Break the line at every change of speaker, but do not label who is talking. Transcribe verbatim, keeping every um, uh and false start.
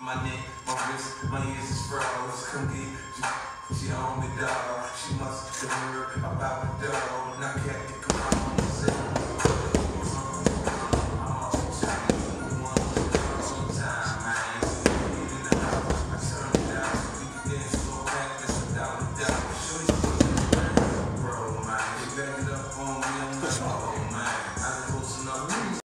My neck, my wrist, my ears is froze. Come get you. She on me, dog. She must have heard about the dog. Now, Captain, come on,